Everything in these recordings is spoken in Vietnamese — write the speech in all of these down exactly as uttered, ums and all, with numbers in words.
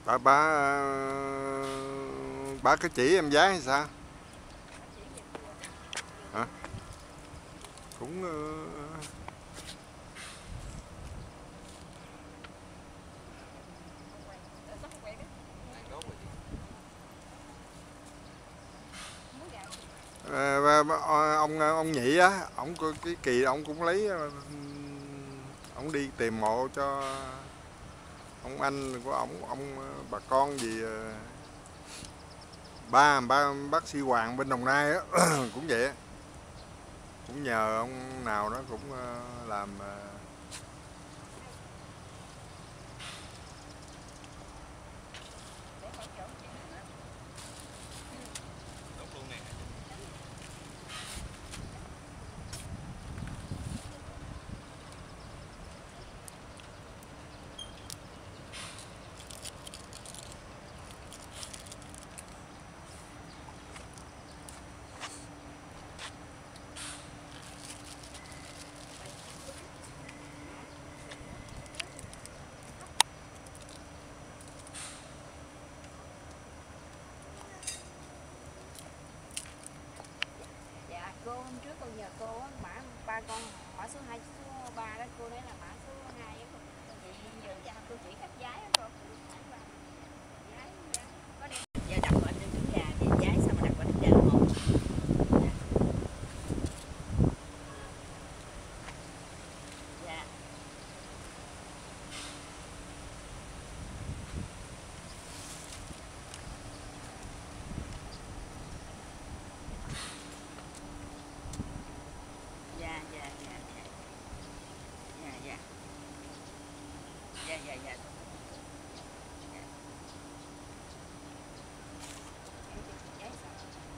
bà bà bà có chỉ em giá hay sao hả? Cũng ờ, ờ, bà- bà- ờ, ông ông nhị á, ông có cái kỳ ông cũng lấy ờ, ông đi tìm mộ cho ông anh của ông ông ờ, bà con gì ờ, ba ba bác sĩ Hoàng bên Đồng Nai á cũng vậy á. Cũng nhờ ông nào đó cũng ờ, làm ờ, Dạ cô hôm trước con nhờ cô á, mã ba con mã số hai số ba đó, cô nói là mã số hai á cô. Vậy giờ dạ, cô chỉ cách giái á cô. Giái giái. Có đem giờ đặt qua trên trứng gà thì giái sao mà đặt qua trứng gà một. Dạ. Dạ dạ dạ dạ. Dạ dạ. Dạ dạ dạ. Giái sao?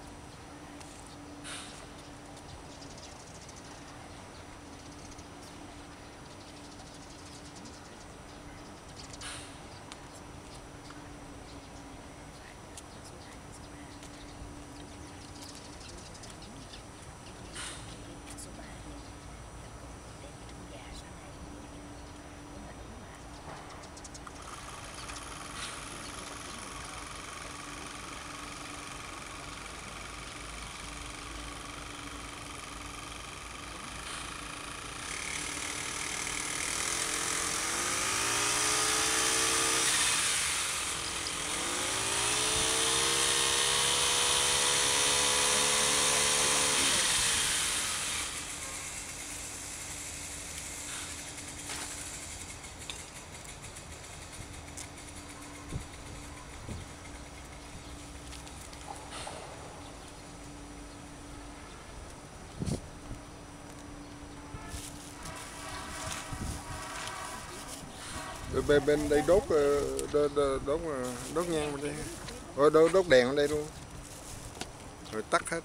bên bên đây đốt ờ, đốt đốt, đốt, ờ, đốt nhang bên đây, rồi đốt, đốt đèn ở đây luôn, rồi tắt hết.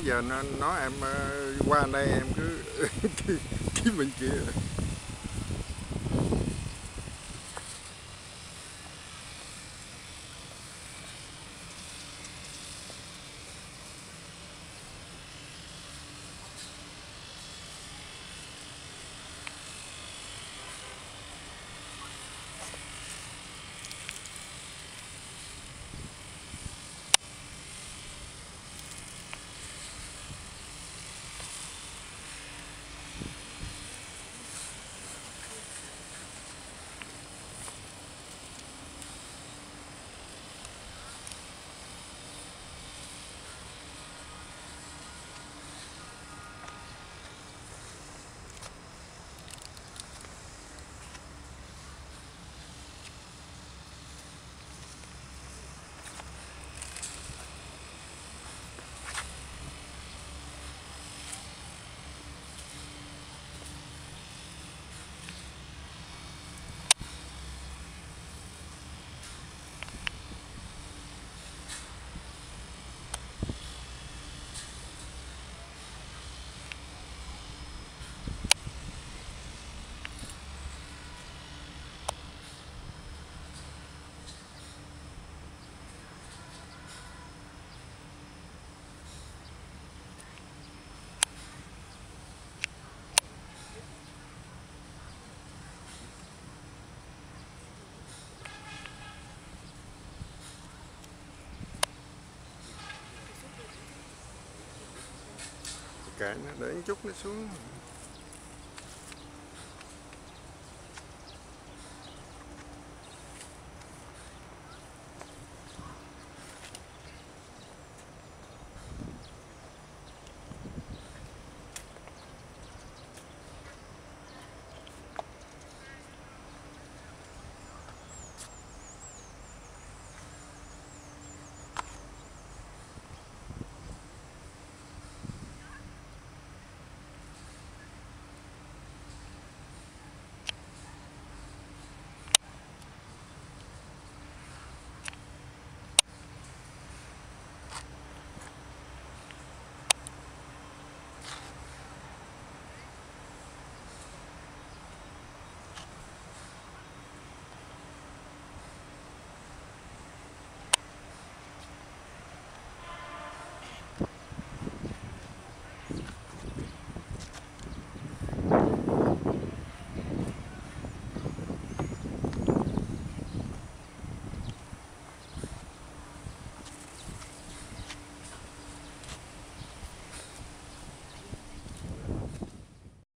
giờ nó nói em ờ, qua đây em cứ kiếm bên kia. Kệ nó để một chút nó xuống.